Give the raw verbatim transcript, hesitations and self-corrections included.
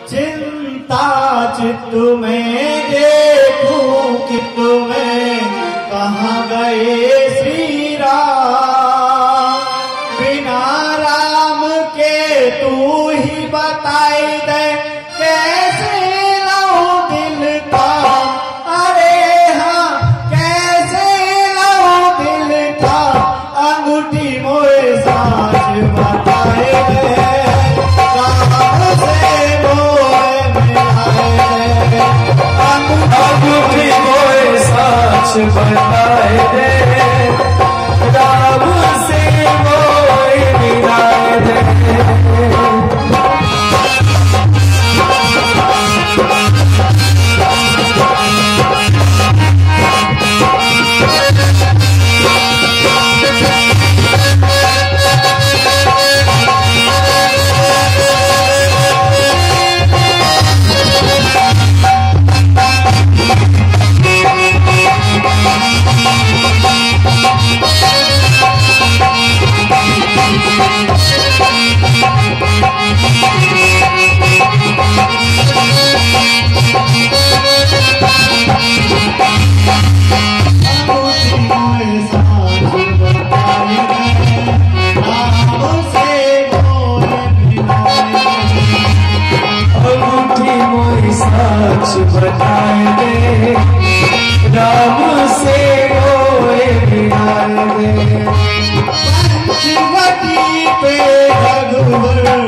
चिंता चित्त में देखूं कि तुम्हें कहाँ गए श्री राम। बिना राम के तू ही बताई दे कैसे लाऊं दिल का। अरे हाँ कैसे लाऊं दिल का। अंगूठी मोए साथ बताए दे अंगूठी मोए साच बताए दे राम से मोए मिलाए दे। साच बताए दे राम से मोए मिलाए दे। पंचवटी पे रघुवर